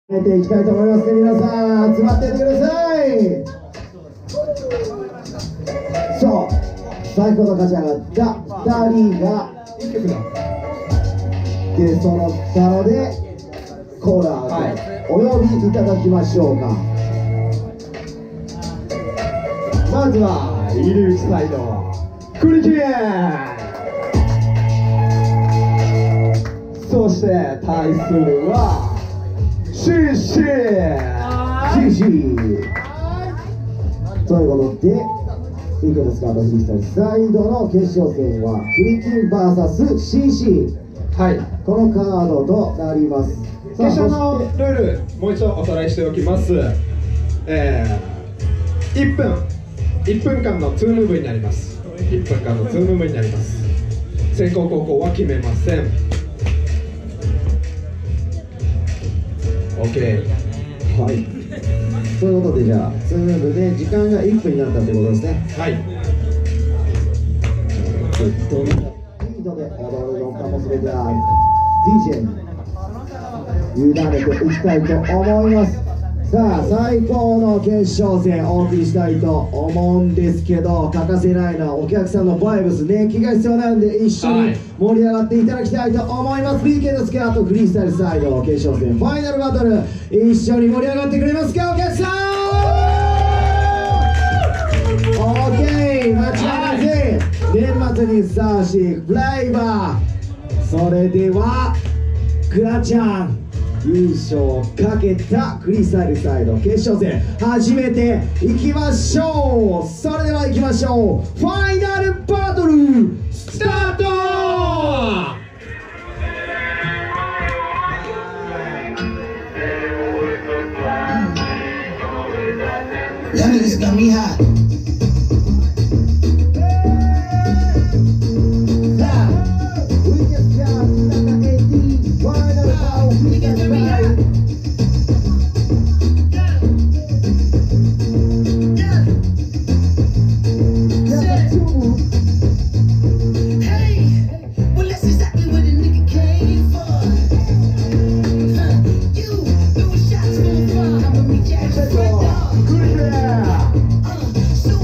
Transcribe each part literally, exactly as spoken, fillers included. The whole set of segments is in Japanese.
やっていきたいと思いますね。皆さん集まっていてください。そう最高の勝ち上がったふたりが出揃ったのでコーラーお呼びいただきましょうか。まずは入り口サイドクリキン、そして対するはシーシー シーシー ということでいかがですか。フリースタイルサイドの決勝戦はクリキン ブイエス シーシー、 はい、このカードとなります。 決勝のルールもう一度おさらいしておきます。えー、いっぷんいっぷんかんのツームーブになります。いっぷんかんのツームーブになります。先攻後攻は決めません。 OK、 はい、ということでじゃあツームーブで時間がいっぷんになったということですね。 はい、 ずっとリードで踊るのかもしれない ディージェー に委ねていきたいと思います。さあ最高の決勝戦お送りしたいと思うんですけど、欠かせないのはお客さんのバイブス熱気が必要なんで一緒に盛り上がっていただきたいと思います。 ビーケー のスケアとフリースタイルサイド決勝戦ファイナルバトル一緒に盛り上がってくれますかお客さん。 OK、 間違いません。年末にふさわしいフレーバー。それではクラちゃん優勝をかけたフリースタイルサイド決勝戦始めていきましょう。それではいきましょう。ファイナルバトルスタート。 Youngest got me hot. So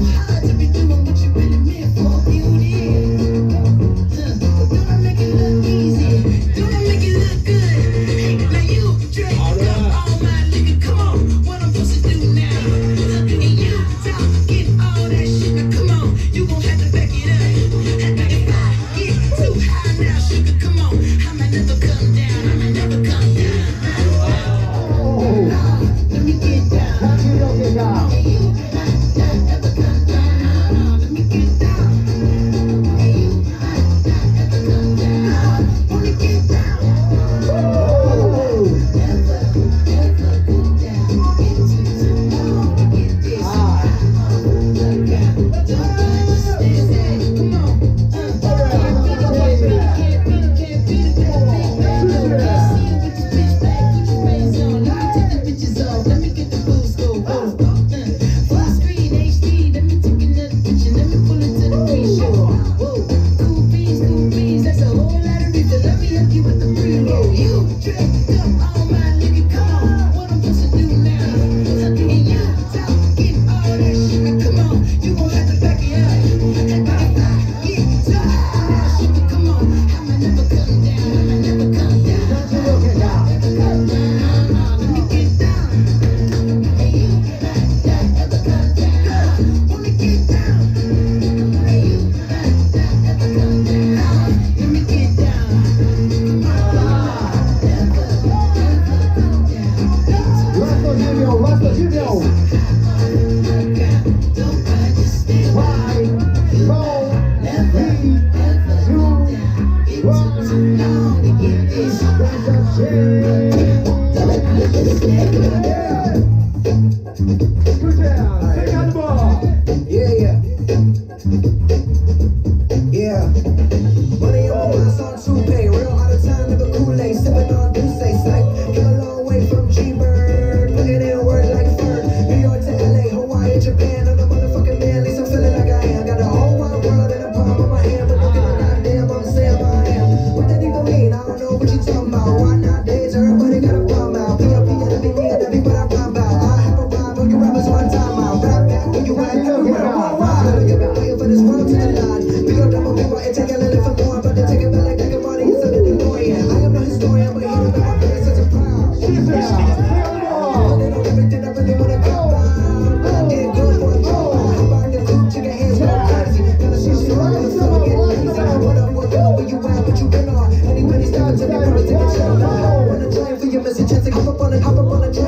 this world to the line. We go double people and take a little for more, but they take it back like a body is a little annoying. I am no historian, but here I'm my face as a proud. They don't everything I really wanna come down. But I did good for a job. How about the food, chicken hands go crazy. Gotta see some rock, I'm still getting easy. What up, what up, where you at, what you been on? Anybody stopping to me, wanna take a shot. Hop up on the train for your missing chance to hop up on it, hop up on the train.